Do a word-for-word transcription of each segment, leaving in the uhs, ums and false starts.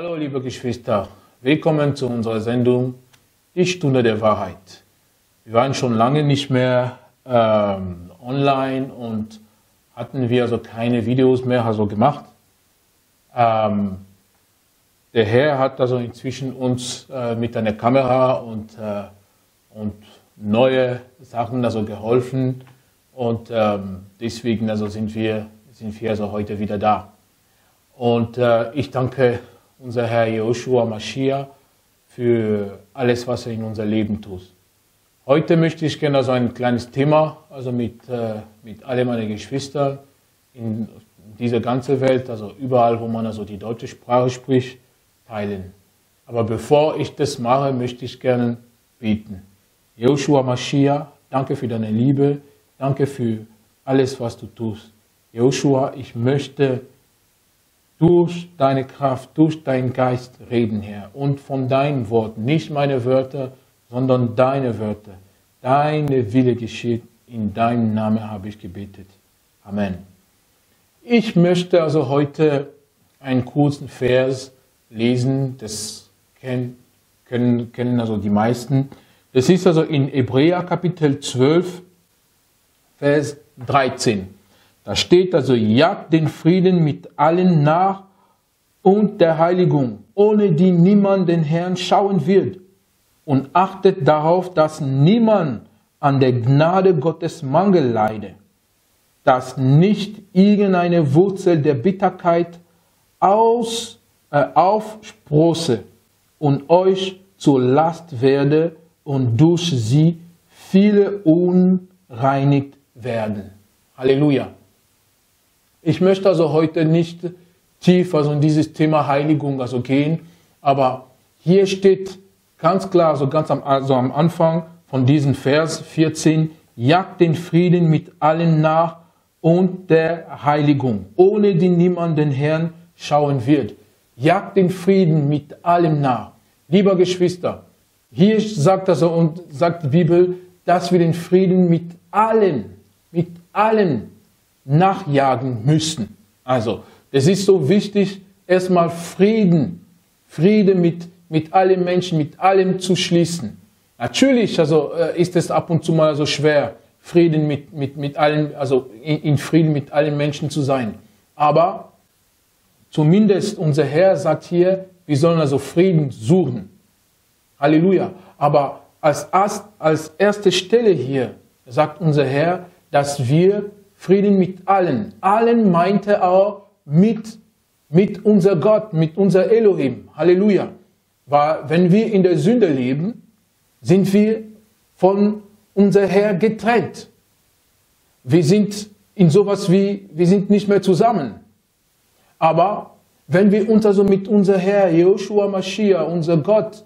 Hallo liebe Geschwister, willkommen zu unserer Sendung Die Stunde der Wahrheit. Wir waren schon lange nicht mehr ähm, online und hatten wir also keine Videos mehr also gemacht. Ähm, der Herr hat also inzwischen uns äh, mit einer Kamera und, äh, und neue Sachen also geholfen und ähm, deswegen also sind wir, sind wir also heute wieder da. Und äh, ich danke unser Herr Yeshua Mashiach für alles, was er in unser Leben tut. Heute möchte ich gerne so ein kleines Thema, also mit, äh, mit all meinen Geschwistern in dieser ganzen Welt, also überall, wo man also die deutsche Sprache spricht, teilen. Aber bevor ich das mache, möchte ich gerne beten. Yeshua Mashiach, danke für deine Liebe, danke für alles, was du tust. Yeshua, ich möchte durch deine Kraft, durch deinen Geist reden, Herr. Und von deinen Worten, nicht meine Wörter, sondern deine Wörter. Deine Wille geschieht, in deinem Namen habe ich gebetet. Amen. Ich möchte also heute einen kurzen Vers lesen, das kennen, können, kennen also die meisten. Das ist also in Hebräer Kapitel zwölf, Vers dreizehn. Da steht also, jagt den Frieden mit allen nach und der Heiligung, ohne die niemand den Herrn schauen wird. Und achtet darauf, dass niemand an der Gnade Gottes Mangel leide, dass nicht irgendeine Wurzel der Bitterkeit aus, äh, aufsprosse und euch zur Last werde und durch sie viele unreinigt werden. Halleluja. Ich möchte also heute nicht tief also in dieses Thema Heiligung also gehen, aber hier steht ganz klar, also ganz am, also am Anfang von diesem Vers vierzehn, jagt den Frieden mit allen nach und der Heiligung, ohne die niemand den Herrn schauen wird. Jagt den Frieden mit allem nach. Lieber Geschwister, hier sagt also und sagt die Bibel, dass wir den Frieden mit allen, mit allen nachjagen müssen. Also, es ist so wichtig, erstmal Frieden, Frieden mit, mit allen Menschen, mit allem zu schließen. Natürlich also, ist es ab und zu mal so schwer, Frieden mit, mit, mit allen, also in, in Frieden mit allen Menschen zu sein. Aber zumindest unser Herr sagt hier, wir sollen also Frieden suchen. Halleluja. Aber als, als erste Stelle hier sagt unser Herr, dass wir Frieden mit allen. Allen meinte auch mit, mit unser Gott, mit unser Elohim. Halleluja. Weil wenn wir in der Sünde leben, sind wir von unser Herr getrennt. Wir sind in sowas wie, wir sind nicht mehr zusammen. Aber wenn wir uns also mit unser Herr, Yeshua Mashiach, unser Gott,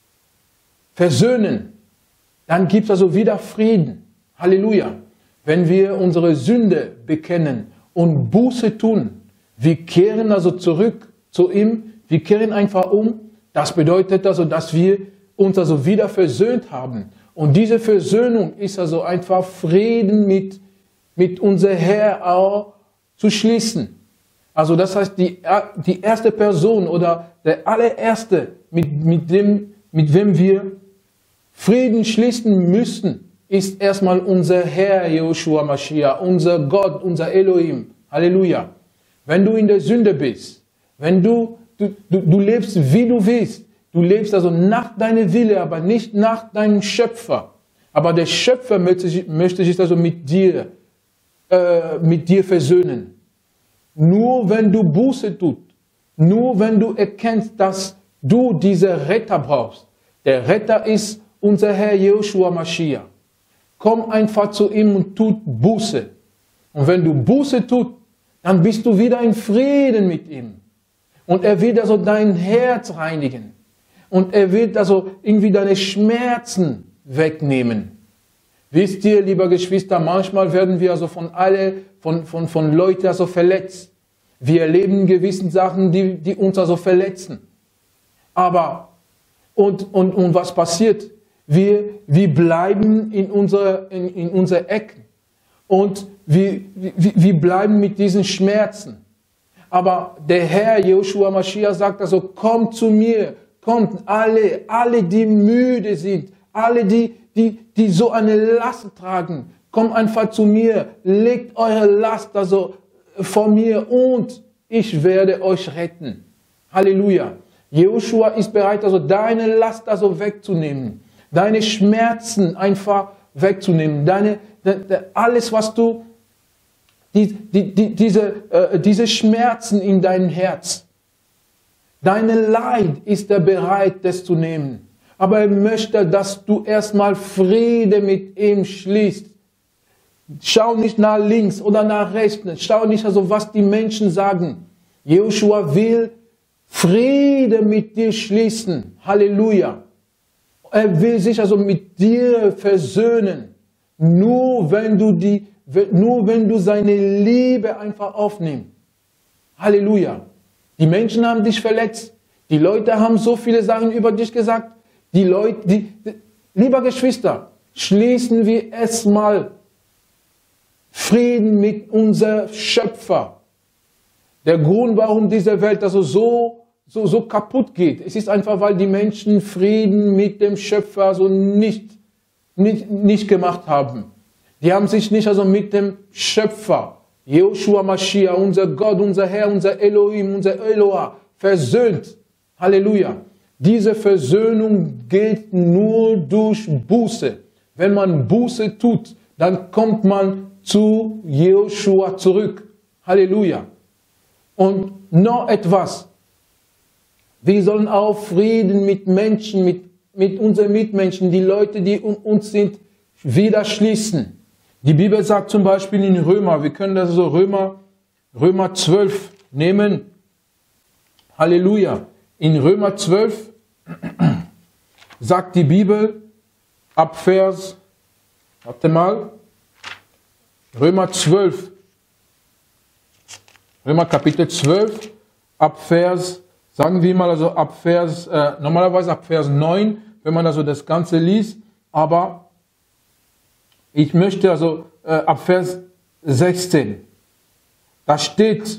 versöhnen, dann gibt es also wieder Frieden. Halleluja. Wenn wir unsere Sünde bekennen und Buße tun, wir kehren also zurück zu ihm, wir kehren einfach um. Das bedeutet also, dass wir uns also wieder versöhnt haben. Und diese Versöhnung ist also einfach Frieden mit, mit unser Herr auch zu schließen. Also das heißt, die, die erste Person oder der allererste, mit, mit, dem, mit wem wir Frieden schließen müssen, ist erstmal unser Herr Yeshua Mashiach, unser Gott, unser Elohim. Halleluja. Wenn du in der Sünde bist, wenn du, du, du, du lebst, wie du willst, du lebst also nach deinem Wille, aber nicht nach deinem Schöpfer. Aber der Schöpfer möchte, möchte sich also mit dir, äh, mit dir versöhnen. Nur wenn du Buße tust, nur wenn du erkennst, dass du diesen Retter brauchst. Der Retter ist unser Herr Yeshua Mashiach. Komm einfach zu ihm und tut Buße. Und wenn du Buße tust, dann bist du wieder in Frieden mit ihm. Und er wird also dein Herz reinigen. Und er wird also irgendwie deine Schmerzen wegnehmen. Wisst ihr, lieber Geschwister, manchmal werden wir also von alle, von, von, von Leuten also verletzt. Wir erleben gewisse Sachen, die, die uns also verletzen. Aber, und, und, und was passiert? Wir, wir bleiben in unserer in, in unser Ecken und wir, wir, wir bleiben mit diesen Schmerzen. Aber der Herr, Jehoshua Mashiach, sagt also, kommt zu mir, kommt alle, alle, die müde sind, alle, die, die, die so eine Last tragen, kommt einfach zu mir, legt eure Last also vor mir und ich werde euch retten. Halleluja. Jehoshua ist bereit, also deine Last also wegzunehmen, deine Schmerzen einfach wegzunehmen, deine, de, de, alles, was du, die, die, die, diese, äh, diese Schmerzen in deinem Herz, deine Leid ist er bereit, das zu nehmen. Aber er möchte, dass du erstmal Friede mit ihm schließt. Schau nicht nach links oder nach rechts, schau nicht also, was die Menschen sagen. Jehoshua will Friede mit dir schließen. Halleluja. Er will sich also mit dir versöhnen. Nur wenn du die, nur wenn du seine Liebe einfach aufnimmst. Halleluja. Die Menschen haben dich verletzt. Die Leute haben so viele Sachen über dich gesagt. Die Leute, die, die, lieber Geschwister, schließen wir erstmal Frieden mit unserem Schöpfer. Der Grund, warum diese Welt also so, so, so kaputt geht, es ist einfach, weil die Menschen Frieden mit dem Schöpfer also nicht, nicht, nicht gemacht haben. Die haben sich nicht also mit dem Schöpfer, Jehoshua Mashiach, unser Gott, unser Herr, unser Elohim, unser Eloah, versöhnt. Halleluja. Diese Versöhnung geht nur durch Buße. Wenn man Buße tut, dann kommt man zu Jehoshua zurück. Halleluja. Und noch etwas. Wir sollen auch Frieden mit Menschen, mit, mit unseren Mitmenschen, die Leute, die um uns sind, wieder schließen. Die Bibel sagt zum Beispiel in Römer, wir können das so Römer, Römer zwölf nehmen. Halleluja. In Römer zwölf sagt die Bibel ab Vers, warte mal, Römer zwölf, Römer Kapitel zwölf, ab Vers, sagen wir mal, also ab Vers, äh, normalerweise ab Vers neun, wenn man also das Ganze liest, aber ich möchte also äh, ab Vers sechzehn, da steht,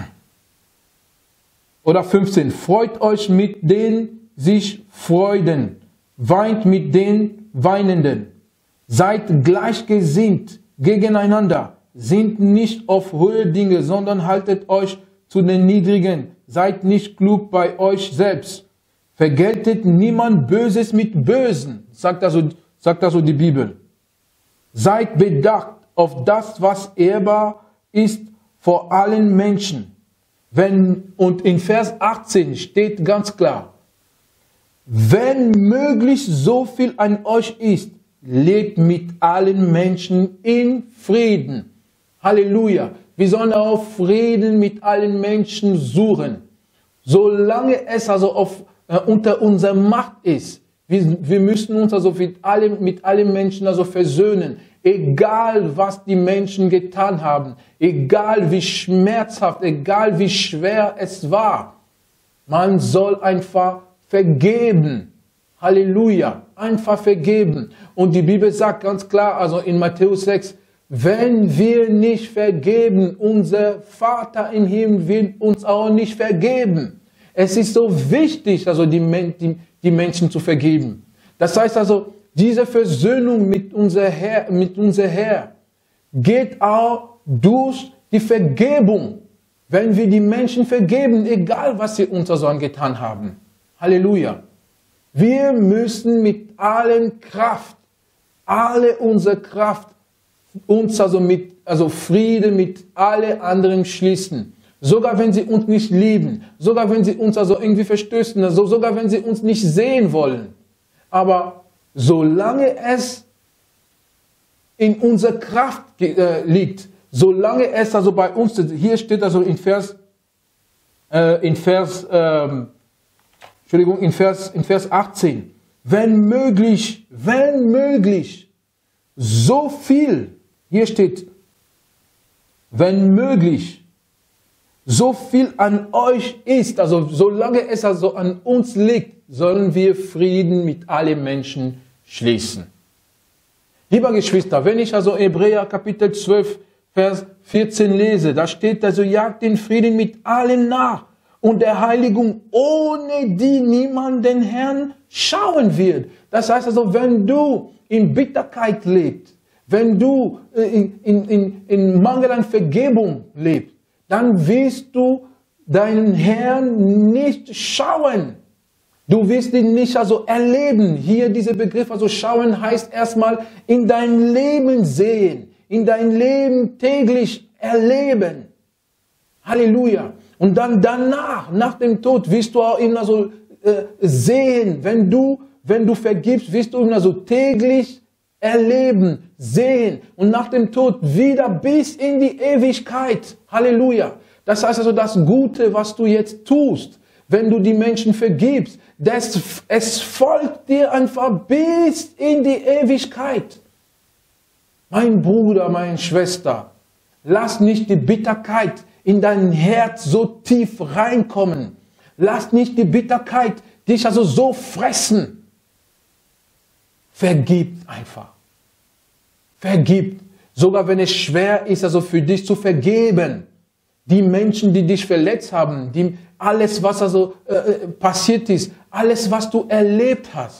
oder fünfzehn, freut euch mit denen sich freuden, weint mit den Weinenden, seid gleichgesinnt gegeneinander, sind nicht auf hohe Dinge, sondern haltet euch zu den Niedrigen, seid nicht klug bei euch selbst, vergeltet niemand Böses mit Bösen, sagt also, sagt also die Bibel. Seid bedacht auf das, was ehrbar ist vor allen Menschen. Wenn, und in Vers achtzehn steht ganz klar, wenn möglich so viel an euch ist, lebt mit allen Menschen in Frieden. Halleluja. Wir sollen auch Frieden mit allen Menschen suchen. Solange es also auf, äh, unter unserer Macht ist, wir, wir müssen uns also mit allen, mit allen Menschen also versöhnen. Egal, was die Menschen getan haben, egal wie schmerzhaft, egal wie schwer es war, man soll einfach vergeben. Halleluja, einfach vergeben. Und die Bibel sagt ganz klar, also in Matthäus sechs, wenn wir nicht vergeben, unser Vater im Himmel will uns auch nicht vergeben. Es ist so wichtig, also die, die, die Menschen zu vergeben. Das heißt also, diese Versöhnung mit unser Herr, mit unser Herr geht auch durch die Vergebung. Wenn wir die Menschen vergeben, egal was sie uns also angetan haben. Halleluja. Wir müssen mit allen Kraft, alle unsere Kraft, uns also mit, also Friede mit alle anderen schließen. Sogar wenn sie uns nicht lieben, sogar wenn sie uns also irgendwie verstößen, also sogar wenn sie uns nicht sehen wollen. Aber solange es in unserer Kraft äh, liegt, solange es also bei uns ist, hier steht also in Vers, äh, in Vers, ähm, Entschuldigung, in Vers, in Vers achtzehn, wenn möglich, wenn möglich, so viel, hier steht, wenn möglich, so viel an euch ist, also solange es also an uns liegt, sollen wir Frieden mit allen Menschen schließen. Lieber Geschwister, wenn ich also Hebräer Kapitel zwölf, Vers vierzehn lese, da steht also, jagt den Frieden mit allen nach und der Heiligung, ohne die niemand den Herrn schauen wird. Das heißt also, wenn du in Bitterkeit lebst, wenn du in, in, in, in Mangel an Vergebung lebst, dann wirst du deinen Herrn nicht schauen. Du wirst ihn nicht also erleben. Hier dieser Begriff, also schauen, heißt erstmal in dein Leben sehen, in dein Leben täglich erleben. Halleluja. Und dann danach, nach dem Tod, wirst du auch ihn also äh, sehen. Wenn du, wenn du vergibst, wirst du ihn also täglich erleben, sehen. Und nach dem Tod wieder bis in die Ewigkeit. Halleluja. Das heißt also, das Gute, was du jetzt tust, wenn du die Menschen vergibst, das, es folgt dir einfach bis in die Ewigkeit. Mein Bruder, meine Schwester, lass nicht die Bitterkeit in dein Herz so tief reinkommen. Lass nicht die Bitterkeit dich also so fressen. Vergib einfach. Vergib. Sogar wenn es schwer ist, also für dich zu vergeben. Die Menschen, die dich verletzt haben, die, alles, was also äh, passiert ist, alles, was du erlebt hast.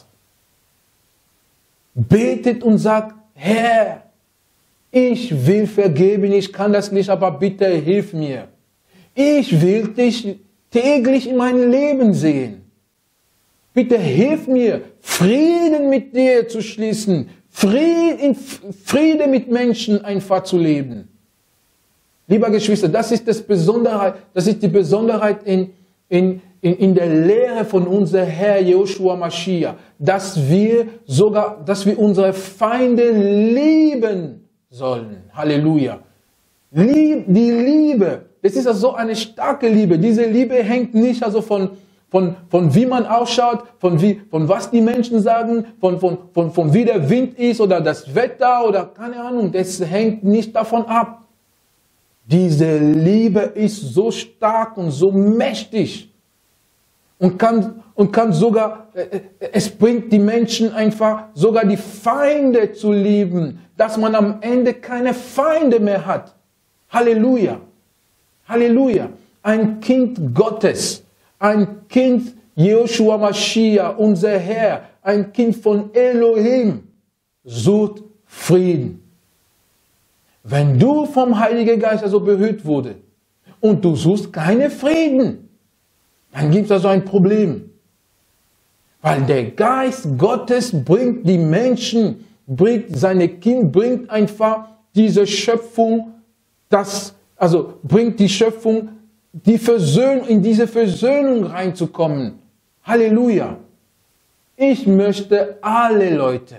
Betet und sagt, Herr, ich will vergeben, ich kann das nicht, aber bitte hilf mir. Ich will dich täglich in meinem Leben sehen. Bitte hilf mir, Frieden mit dir zu schließen, Frieden, Friede mit Menschen einfach zu leben. Lieber Geschwister, das ist, das Besonderheit, das ist die Besonderheit in, in, in, in der Lehre von unserem Herr Joshua Mashiach, dass wir sogar, dass wir unsere Feinde lieben sollen. Halleluja. Lieb, die Liebe, das ist also so eine starke Liebe. Diese Liebe hängt nicht also von, von, von wie man ausschaut, von, wie, von was die Menschen sagen, von, von, von, von wie der Wind ist oder das Wetter oder keine Ahnung. Das hängt nicht davon ab. Diese Liebe ist so stark und so mächtig und kann, und kann sogar, es bringt die Menschen einfach, sogar die Feinde zu lieben, dass man am Ende keine Feinde mehr hat. Halleluja. Halleluja. Ein Kind Gottes, ein Kind Joshua Mashiach, unser Herr, ein Kind von Elohim, sucht Frieden. Wenn du vom Heiligen Geist also berührt wurde und du suchst keinen Frieden, dann gibt es also ein Problem. Weil der Geist Gottes bringt die Menschen, bringt seine Kinder, bringt einfach diese Schöpfung, das, also bringt die Schöpfung, die Versöhnung, in diese Versöhnung reinzukommen. Halleluja. Ich möchte alle Leute,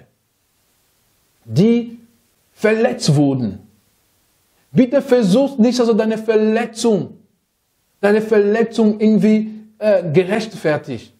die verletzt wurden, bitte versuch nicht, also deine Verletzung, deine Verletzung irgendwie äh, gerechtfertigt.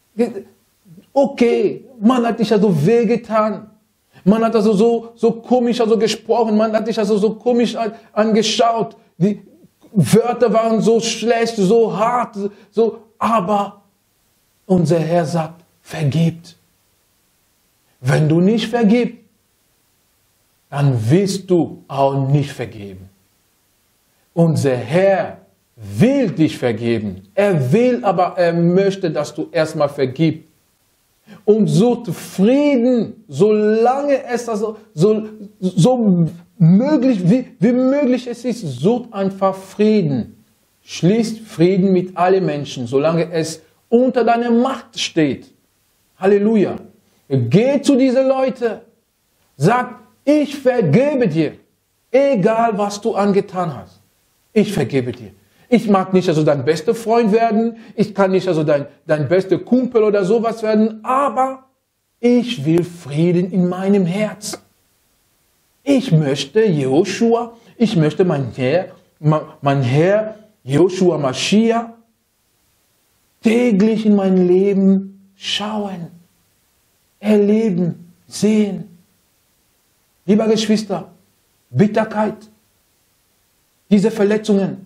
Okay, man hat dich also wehgetan. Man hat also so, so komisch also gesprochen. Man hat dich also so komisch an, angeschaut. Die Wörter waren so schlecht, so hart, so, aber unser Herr sagt, vergibt. Wenn du nicht vergibst, dann wirst du auch nicht vergeben. Unser Herr will dich vergeben. Er will, aber er möchte, dass du erstmal vergibst. Und sucht Frieden, solange es also so, so möglich, wie, wie möglich es ist, sucht einfach Frieden. Schließt Frieden mit allen Menschen, solange es unter deiner Macht steht. Halleluja. Geh zu diesen Leuten, sag, ich vergebe dir, egal was du angetan hast. Ich vergebe dir. Ich mag nicht also dein bester Freund werden, ich kann nicht also dein, dein bester Kumpel oder sowas werden, aber ich will Frieden in meinem Herz. Ich möchte Joshua, ich möchte mein Herr, mein Herr Joshua Mashiach täglich in mein Leben schauen, erleben, sehen. Lieber Geschwister, Bitterkeit, diese Verletzungen,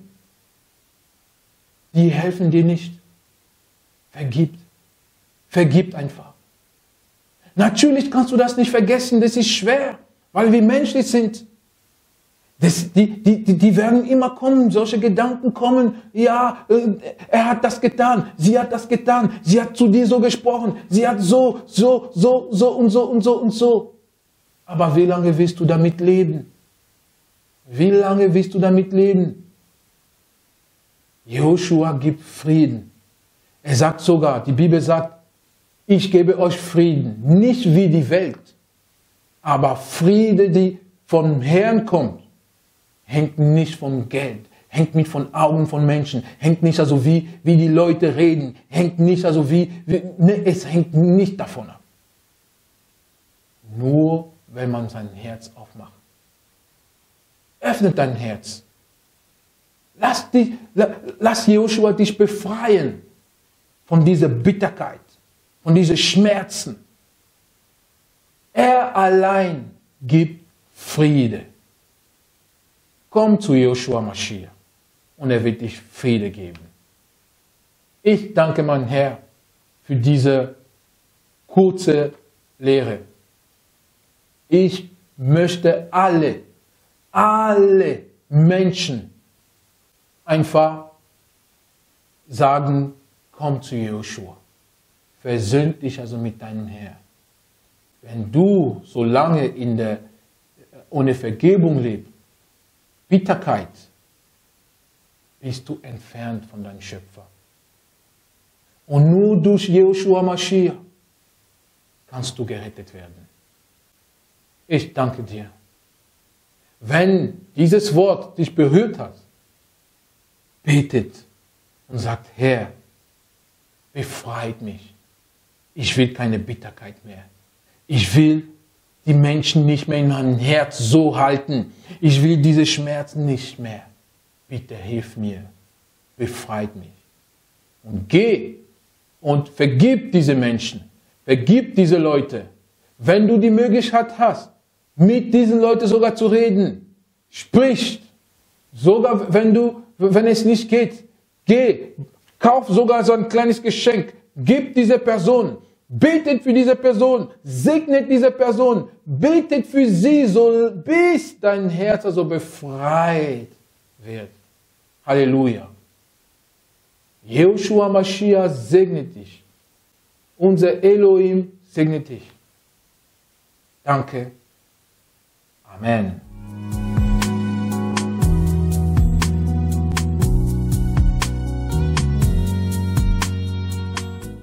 die helfen dir nicht. Vergib. Vergib einfach. Natürlich kannst du das nicht vergessen, das ist schwer, weil wir menschlich sind. Das, die, die, die, die werden immer kommen, solche Gedanken kommen, ja, er hat das getan, sie hat das getan, sie hat zu dir so gesprochen, sie hat so, so, so, so und so und so und so. Aber wie lange willst du damit leben? Wie lange willst du damit leben? Joshua gibt Frieden. Er sagt sogar, die Bibel sagt, ich gebe euch Frieden, nicht wie die Welt, aber Friede, die vom Herrn kommt. Hängt nicht vom Geld, hängt nicht von Augen von Menschen, hängt nicht also wie, wie die Leute reden, hängt nicht also wie, wie ne, es hängt nicht davon ab. Nur wenn man sein Herz aufmacht. Öffne dein Herz. Lass, dich, lass Joshua dich befreien von dieser Bitterkeit, von diesen Schmerzen. Er allein gibt Friede. Komm zu Joshua Mashiach und er wird dich Friede geben. Ich danke mein Herr für diese kurze Lehre. Ich möchte alle, alle Menschen einfach sagen, komm zu Joshua. Versöhn dich also mit deinem Herrn. Wenn du so lange in der, ohne Vergebung lebst, Bitterkeit, bist du entfernt von deinem Schöpfer. Und nur durch Joshua Mashiach kannst du gerettet werden. Ich danke dir. Wenn dieses Wort dich berührt hat, betet und sagt, Herr, befreit mich. Ich will keine Bitterkeit mehr. Ich will die Menschen nicht mehr in meinem Herz so halten. Ich will diese Schmerzen nicht mehr. Bitte hilf mir. Befreit mich. Und geh und vergib diese Menschen. Vergib diese Leute. Wenn du die Möglichkeit hast, mit diesen Leuten sogar zu reden, sprich. Sogar wenn du, wenn es nicht geht, geh. Kauf sogar so ein kleines Geschenk. Gib diese Person. Betet für diese Person, segnet diese Person, betet für sie, so bis dein Herz also befreit wird. Halleluja. Joshua Mashiach segnet dich. Unser Elohim segnet dich. Danke. Amen.